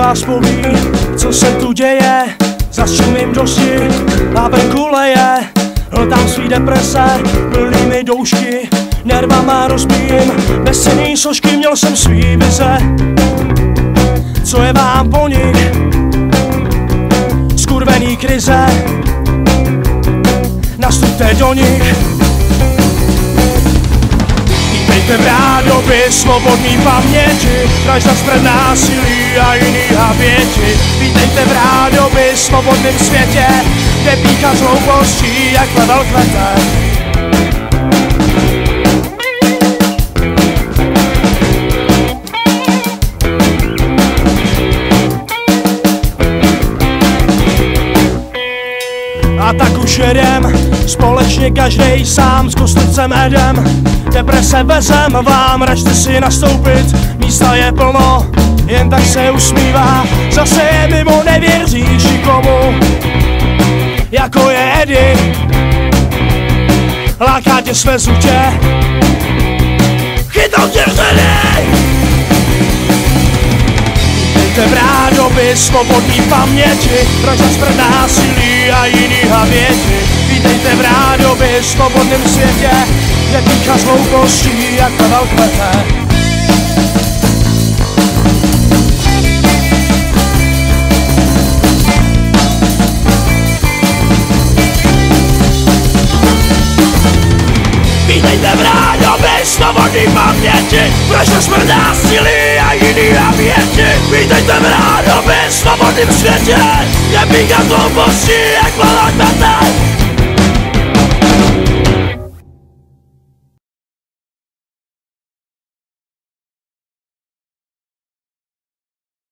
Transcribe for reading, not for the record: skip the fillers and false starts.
hlas poví, co se tu děje. Zašumím dosti a venku leje. Hltám svý deprese, plný mi doušky, nervama rozbíjím bezcenný sošky. Měl jsem svý vize, co je vám po nich? Skurvený krize, nastupte do nich. Vítejte v rádoby svobodný paměti, vražda, smrt, násilí a jiný haběti. Vítejte v rádoby svobodným světě, kde pícha z hloupostí jak level kvete. A tak už jedem, společně každej sám s kostlivcem Edem. Deprese vezem vám, račte si nastoupit, místa je plno, jen tak se usmívá. Zase je mimo, nevěříš nikomu, jako je Eddie. Láká tě, svezu tě, chytou tě vředy. Vítejte v rádoby svobodný paměti, vražda, smrt, násilí a jiný haběti. Vítejte v rádoby svobodném světě, kde pícha z hloupostí jak level kvete. Vítejte v rádoby svobodný paměti, vražda, smrt, násilí a jiný haběti. Vítejte v rádoby svobodném světě, kde pícha z hloupostí jak level kvete.